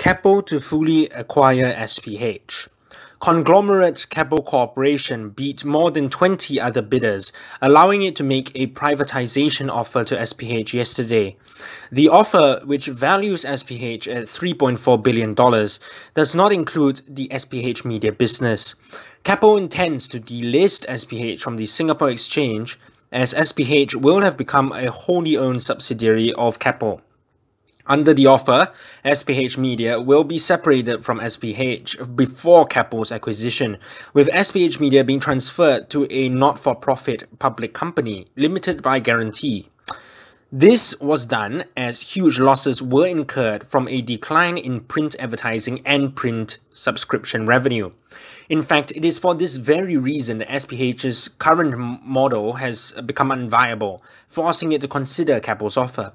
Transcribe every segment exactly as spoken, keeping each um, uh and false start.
Keppel to fully acquire S P H. Conglomerate Keppel Corporation beat more than twenty other bidders, allowing it to make a privatisation offer to S P H yesterday. The offer, which values S P H at three point four billion dollars, does not include the S P H Media business. Keppel intends to delist S P H from the Singapore Exchange, as S P H will have become a wholly owned subsidiary of Keppel. Under the offer, S P H Media will be separated from S P H before Keppel's acquisition, with S P H Media being transferred to a not-for-profit public company, limited by guarantee. This was done as huge losses were incurred from a decline in print advertising and print subscription revenue. In fact, it is for this very reason that S P H's current model has become unviable, forcing it to consider Keppel's offer.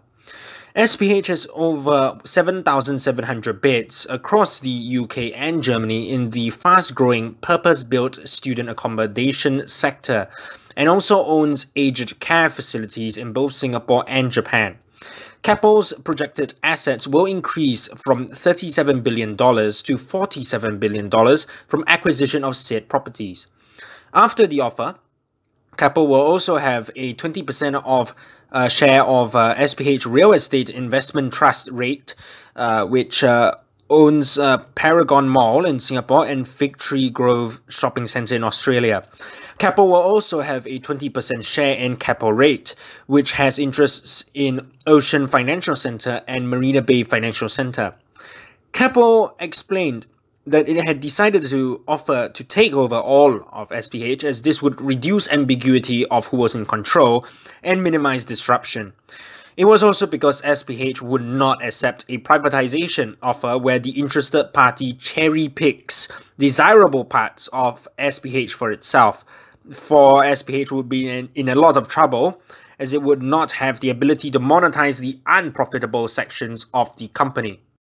S P H has over seven thousand seven hundred beds across the U K and Germany in the fast-growing purpose-built student accommodation sector, and also owns aged care facilities in both Singapore and Japan. Keppel's projected assets will increase from thirty-seven billion dollars to forty-seven billion dollars from acquisition of said properties. After the offer, Keppel will also have a twenty percent of uh, share of uh, S P H Real Estate Investment Trust Reit, uh, which uh, owns uh, Paragon Mall in Singapore and Figtree Grove Shopping Centre in Australia. Keppel will also have a twenty percent share in Keppel Reit, which has interests in Ocean Financial Centre and Marina Bay Financial Centre. Keppel explained that it had decided to offer to take over all of S P H, as this would reduce ambiguity of who was in control and minimize disruption. It was also because S P H would not accept a privatization offer where the interested party cherry picks desirable parts of S P H for itself. For S P H would be in, in a lot of trouble, as it would not have the ability to monetize the unprofitable sections of the company.